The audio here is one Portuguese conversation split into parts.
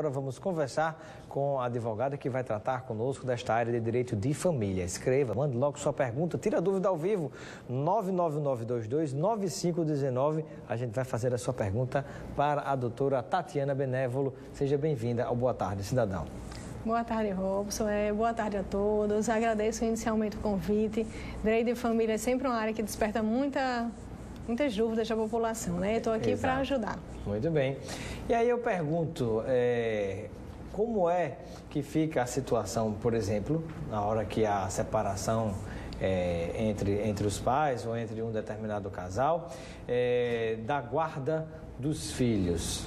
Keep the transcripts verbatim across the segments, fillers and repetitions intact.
Agora vamos conversar com a advogada que vai tratar conosco desta área de direito de família. Escreva, mande logo sua pergunta, tira a dúvida ao vivo, nove nove nove dois dois nove cinco um nove. A gente vai fazer a sua pergunta para a doutora Tatiana Benévolo. Seja bem-vinda ao Boa Tarde, Cidadão. Boa tarde, Robson. É, boa tarde a todos. Agradeço inicialmente o convite. Direito de família é sempre uma área que desperta muita... muitas dúvidas da população, né? Eu estou aqui para ajudar. Muito bem. E aí eu pergunto, é, como é que fica a situação, por exemplo, na hora que há separação é, entre, entre os pais ou entre um determinado casal, é, da guarda dos filhos,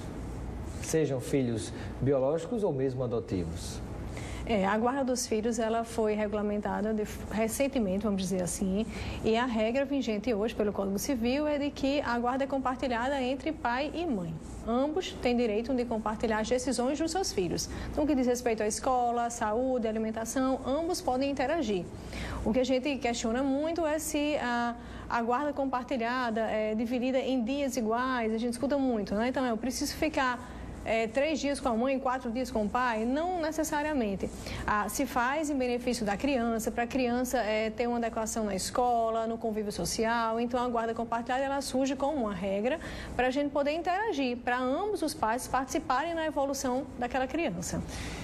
sejam filhos biológicos ou mesmo adotivos? É, a guarda dos filhos ela foi regulamentada de, recentemente, vamos dizer assim, e a regra vigente hoje pelo Código Civil é de que a guarda é compartilhada entre pai e mãe. Ambos têm direito de compartilhar as decisões dos seus filhos. No que diz respeito à escola, saúde, alimentação, ambos podem interagir. O que a gente questiona muito é se a, a guarda compartilhada é dividida em dias iguais, a gente escuta muito, né? Então, eu preciso ficar... É, três dias com a mãe, quatro dias com o pai? Não necessariamente. Ah, se faz em benefício da criança, para a criança é, ter uma adequação na escola, no convívio social. Então, a guarda compartilhada ela surge como uma regra para a gente poder interagir, para ambos os pais participarem na evolução daquela criança.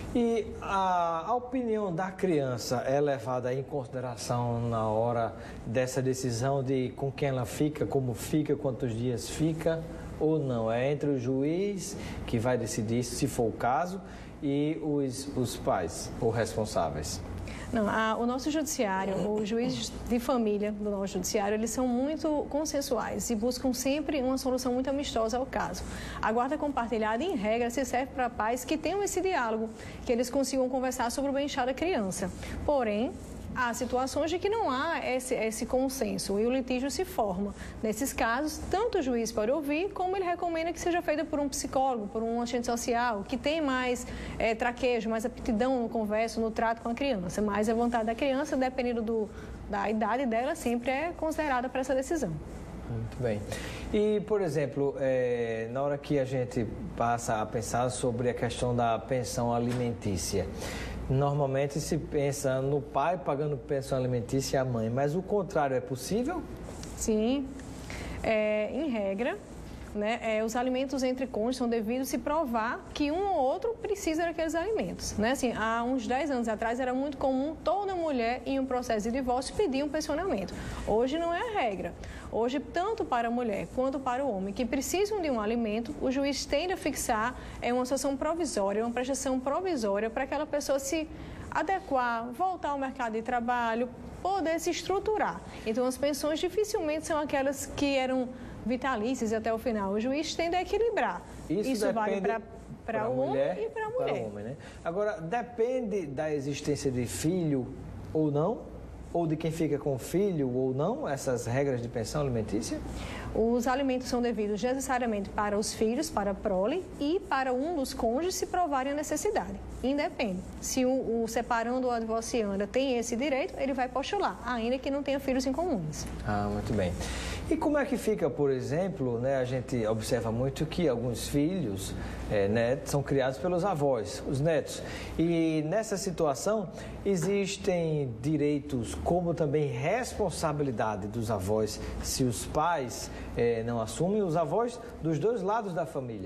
E a, a opinião da criança é levada em consideração na hora dessa decisão de com quem ela fica, como fica, quantos dias fica? Ou não? É entre o juiz que vai decidir, se for o caso, e os, os pais ou responsáveis? Não, a, o nosso judiciário, os juízes de família do nosso judiciário, eles são muito consensuais e buscam sempre uma solução muito amistosa ao caso. A guarda compartilhada, em regra, se serve para pais que tenham esse diálogo, que eles consigam conversar sobre o bem-estar da criança. Porém, há situações de que não há esse, esse consenso e o litígio se forma. Nesses casos, tanto o juiz pode ouvir, como ele recomenda que seja feita por um psicólogo, por um assistente social, que tem mais é, traquejo, mais aptidão no converso, no trato com a criança. Mas a vontade da criança, dependendo do, da idade dela, sempre é considerada para essa decisão. Muito bem. E, por exemplo, é, na hora que a gente passa a pensar sobre a questão da pensão alimentícia, normalmente se pensa no pai pagando pensão alimentícia e a mãe, mas o contrário é possível? Sim, é, em regra, né, é, os alimentos entre cônjuges são devidos se provar que um ou outro precisa daqueles alimentos. Né? Assim, há uns dez anos atrás era muito comum toda mulher em um processo de divórcio pedir um pensionamento. Hoje não é a regra. Hoje, tanto para a mulher quanto para o homem que precisam de um alimento, o juiz tende a fixar é, uma situação provisória, uma prestação provisória para aquela pessoa se adequar, voltar ao mercado de trabalho, poder se estruturar. Então, as pensões dificilmente são aquelas que eram vitalícias até o final. O juiz tende a equilibrar. Isso, Isso vale para o homem e para a mulher. Homem, né? Agora, depende da existência de filho ou não? Ou de quem fica com filho ou não, essas regras de pensão alimentícia? Os alimentos são devidos necessariamente para os filhos, para a prole e para um dos cônjuges se provarem a necessidade. Independe. Se o, o separando ou a divorcianda tem esse direito, ele vai postular, ainda que não tenha filhos em comuns. Ah, muito bem. E como é que fica, por exemplo, né, a gente observa muito que alguns filhos é, né, são criados pelos avós, os netos. E nessa situação existem direitos como também responsabilidade dos avós se os pais é, não assumem, os avós dos dois lados da família.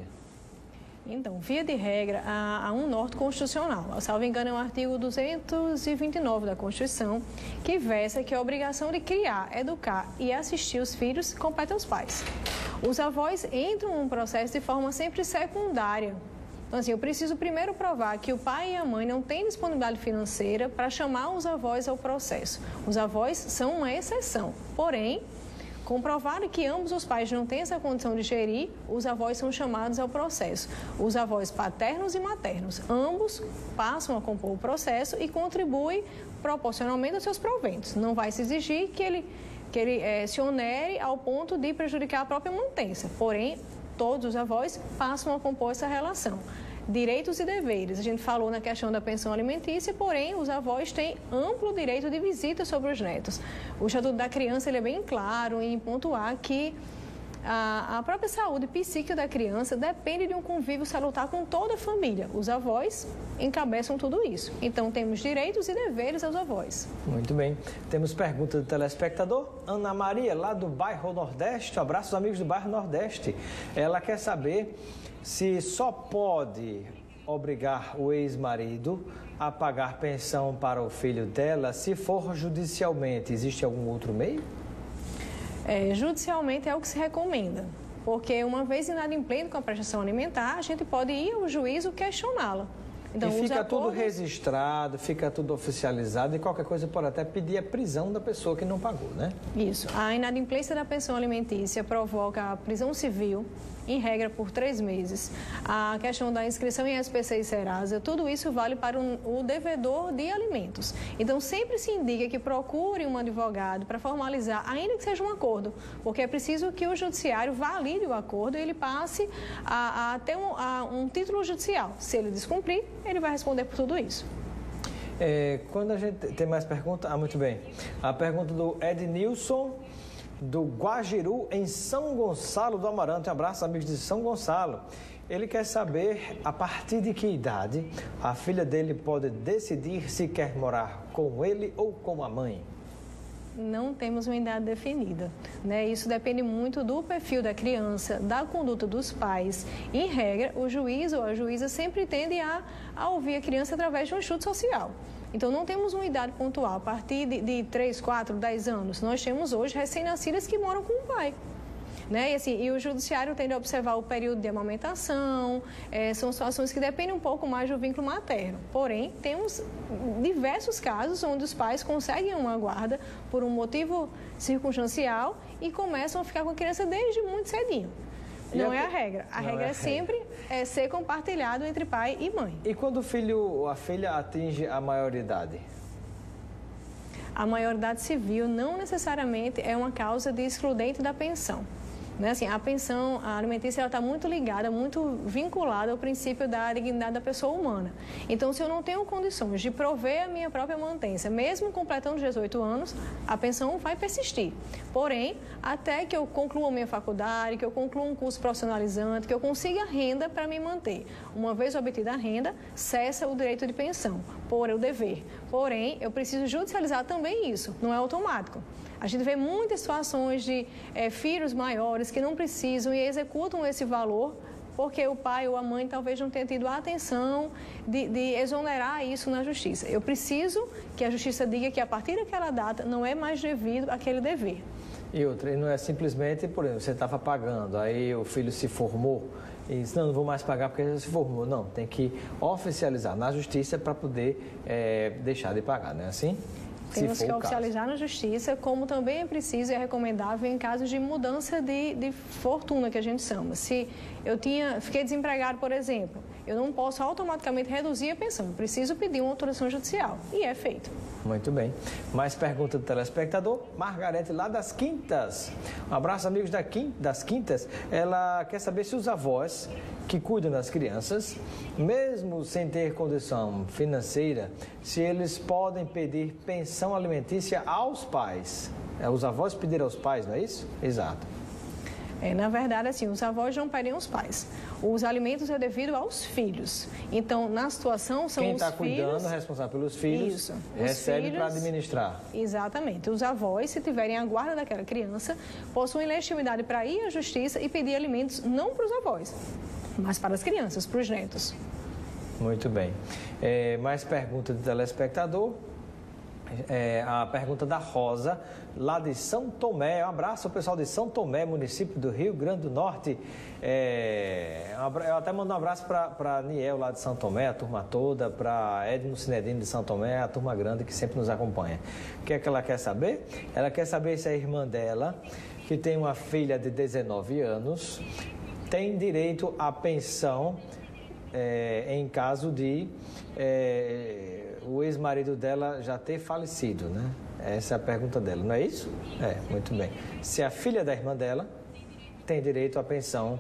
Então, via de regra, há, há um norte constitucional. Salvo engano, é o artigo duzentos e vinte e nove da Constituição, que versa que a obrigação de criar, educar e assistir os filhos compete aos pais. Os avós entram num processo de forma sempre secundária. Então, assim, eu preciso primeiro provar que o pai e a mãe não têm disponibilidade financeira para chamar os avós ao processo. Os avós são uma exceção, porém, comprovado que ambos os pais não têm essa condição de gerir, os avós são chamados ao processo. Os avós paternos e maternos, ambos passam a compor o processo e contribuem proporcionalmente aos seus proventos. Não vai se exigir que ele, que ele é, se onere ao ponto de prejudicar a própria mantença. Porém, todos os avós passam a compor essa relação. Direitos e deveres. A gente falou na questão da pensão alimentícia, porém, os avós têm amplo direito de visita sobre os netos. O Estatuto da Criança ele é bem claro em pontuar que a, a própria saúde psíquica da criança depende de um convívio salutar com toda a família. Os avós encabeçam tudo isso. Então, temos direitos e deveres aos avós. Muito bem. Temos pergunta do telespectador. Ana Maria, lá do bairro Nordeste. Um abraço aos amigos do bairro Nordeste. Ela quer saber se só pode obrigar o ex-marido a pagar pensão para o filho dela se for judicialmente. Existe algum outro meio? É, judicialmente é o que se recomenda, porque uma vez inadimplente com a prestação alimentar, a gente pode ir ao juízo questioná-la. Então, e fica acordos... tudo registrado, fica tudo oficializado e qualquer coisa pode até pedir a prisão da pessoa que não pagou, né? Isso. A inadimplência da pensão alimentícia provoca a prisão civil, em regra por três meses. A questão da inscrição em S P C e Serasa, tudo isso vale para um, o devedor de alimentos. Então, sempre se indica que procure um advogado para formalizar, ainda que seja um acordo, porque é preciso que o judiciário valide o acordo e ele passe a, a ter um, a, um título judicial. Se ele descumprir, ele vai responder por tudo isso. É, quando a gente tem mais perguntas... Ah, muito bem. A pergunta do Ednilson, do Guajiru, em São Gonçalo do Amarante. Um abraço, amigos de São Gonçalo. Ele quer saber a partir de que idade a filha dele pode decidir se quer morar com ele ou com a mãe. Não temos uma idade definida, né? Isso depende muito do perfil da criança, da conduta dos pais. Em regra, o juiz ou a juíza sempre tende a, a ouvir a criança através de um estudo social. Então, não temos uma idade pontual. A partir de, de três, quatro, dez anos, nós temos hoje recém-nascidas que moram com o pai. Né? E, assim, e o judiciário tende a observar o período de amamentação, é, são situações que dependem um pouco mais do vínculo materno. Porém, temos diversos casos onde os pais conseguem uma guarda por um motivo circunstancial e começam a ficar com a criança desde muito cedinho. Não é a regra. A regra é sempre é ser compartilhado entre pai e mãe. E quando o filho ou a filha atinge a maioridade? A maioridade civil não necessariamente é uma causa de excludente da pensão. Né? Assim, a pensão a alimentícia está muito ligada, muito vinculada ao princípio da dignidade da pessoa humana. Então, se eu não tenho condições de prover a minha própria mantência, mesmo completando dezoito anos, a pensão vai persistir. Porém, até que eu conclua a minha faculdade, que eu conclua um curso profissionalizante, que eu consiga renda para me manter. Uma vez obtida a renda, cessa o direito de pensão, por o dever. Porém, eu preciso judicializar também isso, não é automático. A gente vê muitas situações de é, filhos maiores que não precisam e executam esse valor porque o pai ou a mãe talvez não tenha tido a atenção de, de exonerar isso na justiça. Eu preciso que a justiça diga que a partir daquela data não é mais devido aquele dever. E outra, e não é simplesmente, por exemplo, você estava pagando, aí o filho se formou e disse, não, não vou mais pagar porque ele se formou. Não, tem que oficializar na justiça para poder é, deixar de pagar, não é assim? Temos que oficializar na justiça, como também é preciso e é recomendável em casos de mudança de, de fortuna, que a gente chama. Se eu tinha, fiquei desempregado, por exemplo, eu não posso automaticamente reduzir a pensão, eu preciso pedir uma autorização judicial, e é feito. Muito bem. Mais pergunta do telespectador, Margarete, lá das Quintas. Um abraço, amigos da Quim, das Quintas. Ela quer saber se os avós que cuidam das crianças, mesmo sem ter condição financeira, se eles podem pedir pensão alimentícia aos pais. É, os avós pedir aos pais, não é isso? Exato. É, na verdade, assim, os avós não pedem aos pais. Os alimentos é devido aos filhos. Então, na situação, são Quem os tá filhos... Quem está cuidando, responsável pelos filhos, Isso. recebe para administrar. Exatamente. Os avós, se tiverem a guarda daquela criança, possuem legitimidade para ir à justiça e pedir alimentos não para os avós, mas para as crianças, para os netos. Muito bem. É, mais pergunta do telespectador. É, a pergunta da Rosa, lá de São Tomé. Um abraço ao pessoal de São Tomé, município do Rio Grande do Norte. É, eu até mando um abraço para Niel, lá de São Tomé, a turma toda, para Edmo Cinedino de São Tomé, a turma grande que sempre nos acompanha. O que é que ela quer saber? Ela quer saber se a irmã dela, que tem uma filha de dezenove anos, tem direito à pensão é, em caso de... É, o ex-marido dela já ter falecido, né? Essa é a pergunta dela, não é isso? É, muito bem. Se a filha da irmã dela tem direito à pensão,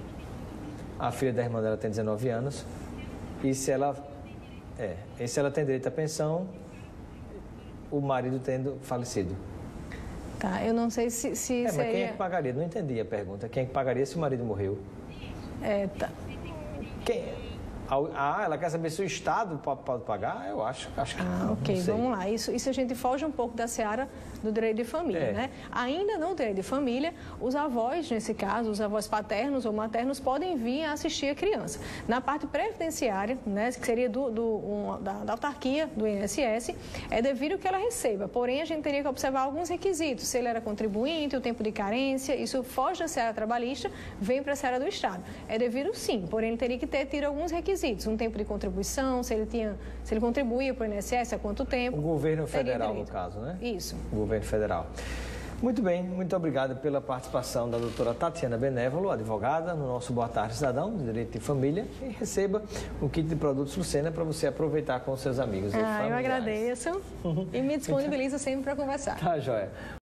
a filha da irmã dela tem dezenove anos, e se ela, é, e se ela tem direito à pensão, o marido tendo falecido. Tá, eu não sei se, se é, seria... mas quem é que pagaria? Não entendi a pergunta. Quem é que pagaria se o marido morreu? É, tá. Quem... Ah, ela quer saber se o Estado pode pagar? Eu acho, acho que ah, não. Ok, não sei. Vamos lá. Isso, isso a gente foge um pouco da seara do direito de família, é. né? Ainda no direito de família, os avós, nesse caso, os avós paternos ou maternos, podem vir a assistir a criança. Na parte previdenciária, né, que seria do, do, um, da, da autarquia, do I N S S, é devido que ela receba. Porém, a gente teria que observar alguns requisitos. Se ele era contribuinte, o tempo de carência, isso foge da seara trabalhista, vem para a seara do Estado. É devido sim, porém, ele teria que ter tido alguns requisitos. Um tempo de contribuição, se ele, tinha, se ele contribuía para o I N S S, há quanto tempo. O governo federal, no caso, né? Isso. O governo federal. Muito bem, muito obrigado pela participação da doutora Tatiana Benévolo, advogada, no nosso Boa Tarde Cidadão, de Direito de Família, e receba um kit de produtos Lucena para você aproveitar com seus amigos. Ah, eu agradeço e me disponibilizo sempre para conversar. Tá, joia.